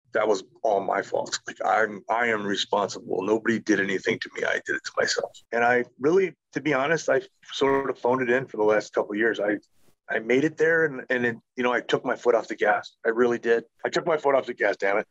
that was all my fault. Like I am responsible. Nobody did anything to me. I did it to myself. And I really, to be honest, I sort of phoned it in for the last couple of years. I made it there, and it, I took my foot off the gas. I really did. I took my foot off the gas, damn it.